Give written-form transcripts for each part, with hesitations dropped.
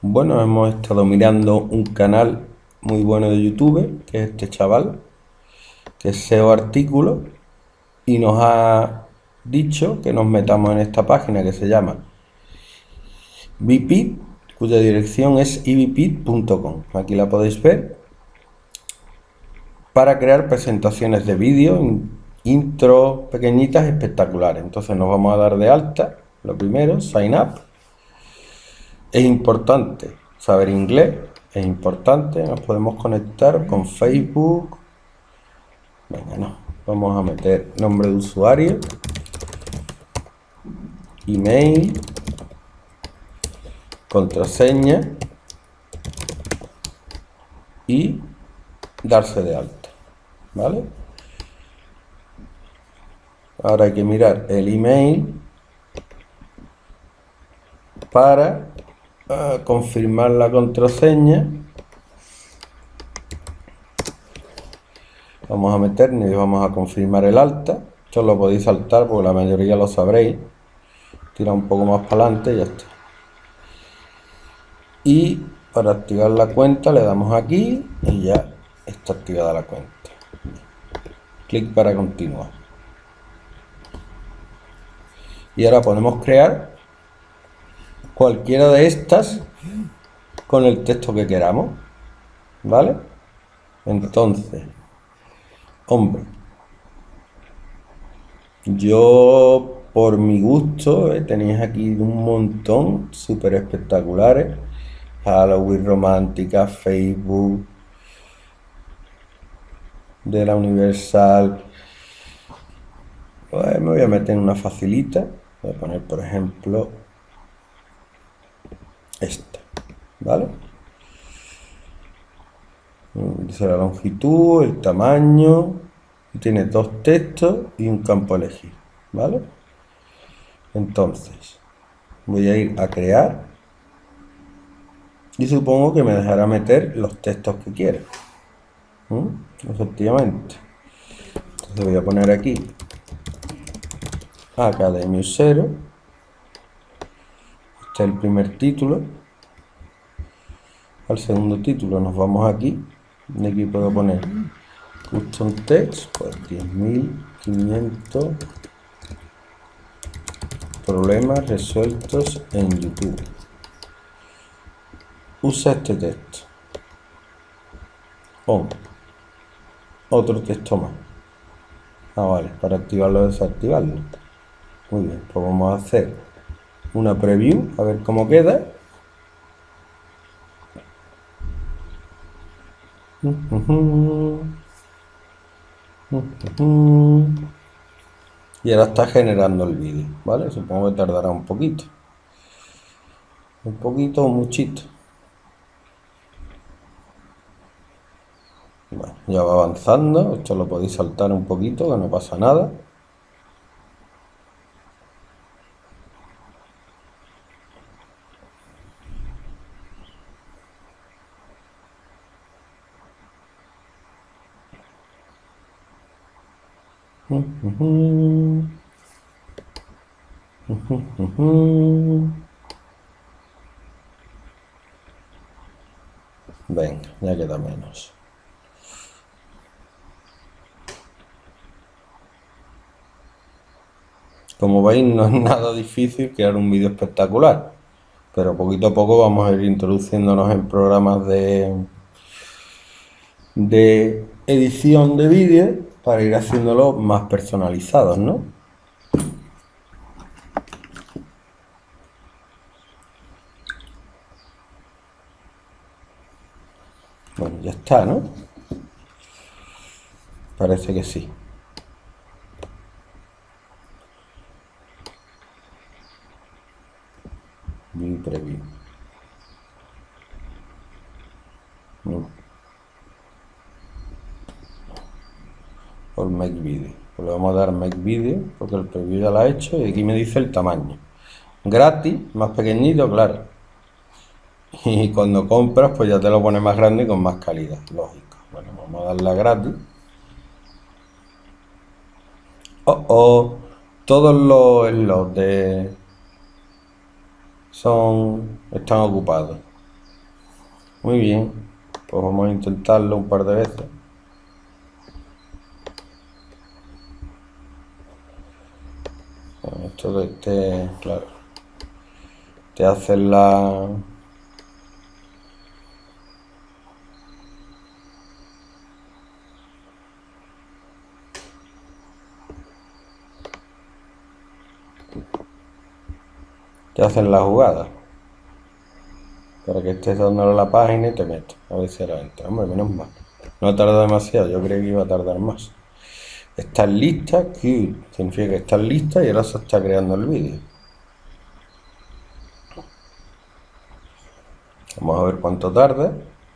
Bueno, hemos estado mirando un canal muy bueno de YouTube, que es este chaval, que es SEO Artículos, y nos ha dicho que nos metamos en esta página que se llama Bipit, cuya dirección es ibipit.com. Aquí la podéis ver, para crear presentaciones de vídeo, intro pequeñitas espectaculares. Entonces nos vamos a dar de alta, lo primero, sign up. Es importante saber inglés, es importante, nos podemos conectar con Facebook. Venga, no, vamos a meter nombre de usuario, email, contraseña y darse de alta, ¿vale? Ahora hay que mirar el email para confirmar la contraseña. Vamos a meternos y vamos a confirmar el alta. Esto lo podéis saltar porque la mayoría lo sabréis. Tira un poco más para adelante y ya está. Y para activar la cuenta le damos aquí y ya está activada la cuenta. Clic para continuar. Y ahora podemos crear cualquiera de estas con el texto que queramos, ¿vale? Entonces, hombre, yo por mi gusto, tenéis aquí un montón súper espectaculares. Halloween romántica, Facebook, de la Universal. Pues me voy a meter en una facilita. Voy a poner, por ejemplo, esta, ¿vale? Dice la longitud, el tamaño, y tiene dos textos y un campo a elegir, ¿vale? Entonces, voy a ir a crear y supongo que me dejará meter los textos que quiera. Efectivamente. Entonces voy a poner aquí Academia 0. Este es el primer título. Al segundo título nos vamos aquí. De aquí puedo poner Custom Text, pues 10.500 problemas resueltos en YouTube. Usa este texto. Otro texto más. Vale, para activarlo o desactivarlo. Muy bien, pues vamos a hacer una preview a ver cómo queda. Y ahora está generando el vídeo, ¿vale? Supongo que tardará un poquito. Un poquito o muchito. Bueno, ya va avanzando. Esto lo podéis saltar un poquito, que no pasa nada. Venga, ya queda menos. Como veis, no es nada difícil crear un vídeo espectacular, pero poquito a poco vamos a ir introduciéndonos en programas de edición de vídeo para ir haciéndolo más personalizados, ¿no? Bueno, ya está, ¿no? Parece que sí. View preview. No. Por make video. Pues le vamos a dar make video porque el preview ya lo ha hecho y aquí me dice el tamaño. Gratis, más pequeñito, claro. Y cuando compras, pues ya te lo pone más grande y con más calidad, lógico. Bueno, vamos a darle a gratis. Todos los slots están ocupados. Muy bien, pues vamos a intentarlo un par de veces. Bueno, esto de este, claro, te hacen la... Te hacen la jugada para que estés dándole a la página y te metas. A ver si ahora entra. Hombre, menos mal. No ha tardado demasiado, yo creí que iba a tardar más. ¿Estás lista? Good. Significa que estás lista y ahora se está creando el vídeo. Vamos a ver cuánto tarda.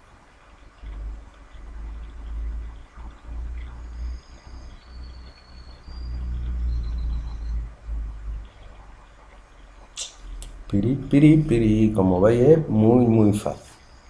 Piri, piri, piri. Como veis es muy fácil.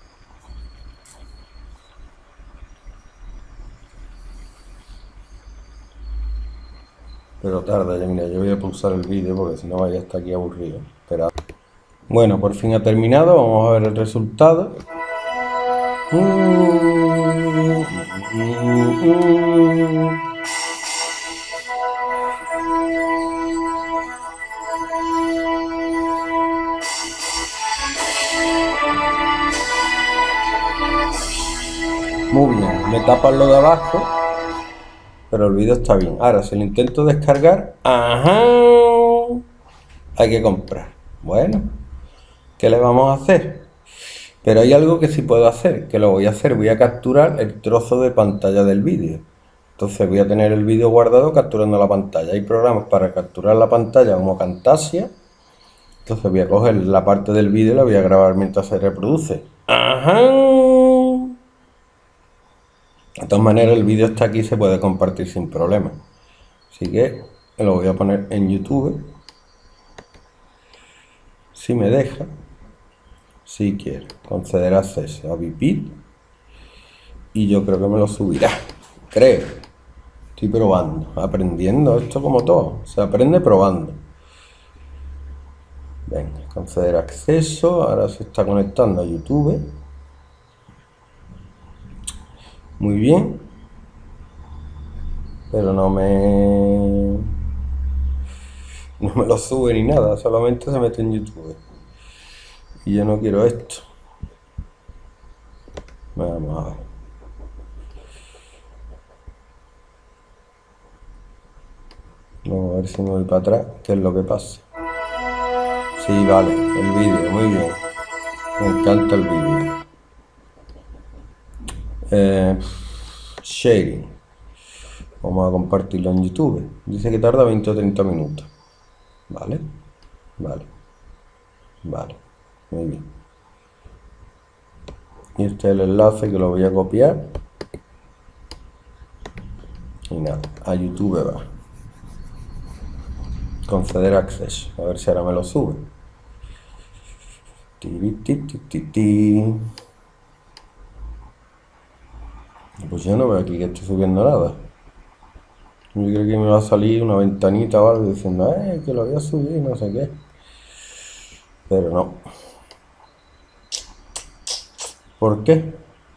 Pero tarda, ya mira, yo voy a pausar el vídeo porque si no vaya a estar aquí aburrido. Espera. Bueno, por fin ha terminado, vamos a ver el resultado. Muy bien, me tapan lo de abajo, pero el vídeo está bien. Ahora, si lo intento descargar, ¡ajá! Hay que comprar. Bueno, ¿qué le vamos a hacer? Pero hay algo que sí puedo hacer, que lo voy a hacer. Voy a capturar el trozo de pantalla del vídeo. Entonces voy a tener el vídeo guardado capturando la pantalla. Hay programas para capturar la pantalla como Camtasia. Entonces voy a coger la parte del vídeo y la voy a grabar mientras se reproduce. ¡Ajá! De todas maneras, el vídeo está aquí y se puede compartir sin problema. Así que lo voy a poner en YouTube. Si me deja. Si quiere. Conceder acceso a Vipit. Y yo creo que me lo subirá. Creo. Estoy probando. Aprendiendo. Esto como todo. Se aprende probando. Venga. Conceder acceso. Ahora se está conectando a YouTube. Muy bien. Pero no me lo sube ni nada, solamente se mete en YouTube. Y yo no quiero esto. Vamos a ver. Vamos a ver si me voy para atrás, qué es lo que pasa. Sí, vale, el vídeo, muy bien. Me encanta el vídeo. Sharing. Vamos a compartirlo en YouTube. Dice que tarda 20 o 30 minutos. Vale, vale, vale. Muy bien. Y este es el enlace que lo voy a copiar. Y nada, a YouTube va. Conceder acceso. A ver si ahora me lo sube. Pues yo no veo aquí que estoy subiendo nada. Yo creo que me va a salir una ventanita o algo diciendo, que lo voy a subir, no sé qué. Pero no. ¿Por qué?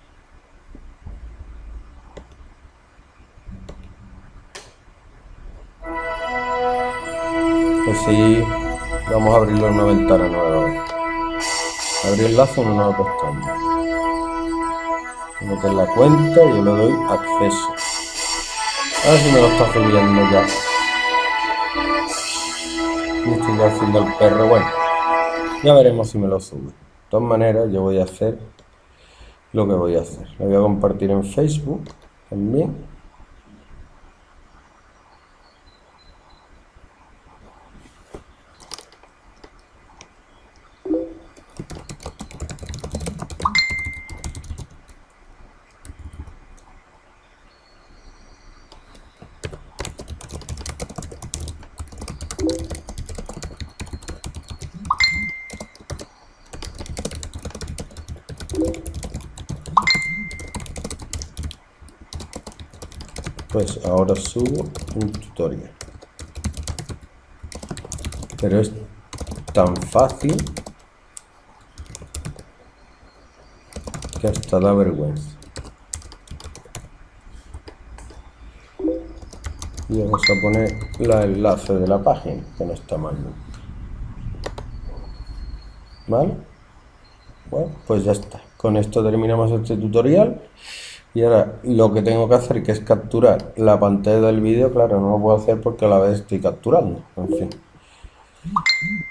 Pues sí, vamos a abrirlo en una ventana nueva. Abrir el lazo en una nueva pestaña. Meter la cuenta y yo le doy acceso. A ver si me lo está subiendo ya. Y estoy ya haciendo el perro. Bueno, ya veremos si me lo sube. De todas maneras, yo voy a hacer lo que voy a hacer. Lo voy a compartir en Facebook también. Pues ahora subo un tutorial. Pero es tan fácil que hasta da vergüenza. Y vamos a poner el enlace de la página, que no está mal, ¿no? ¿Vale? Bueno, pues ya está. Con esto terminamos este tutorial. Y ahora lo que tengo que hacer, que es capturar la pantalla del vídeo, claro, no lo puedo hacer porque a la vez estoy capturando. En fin.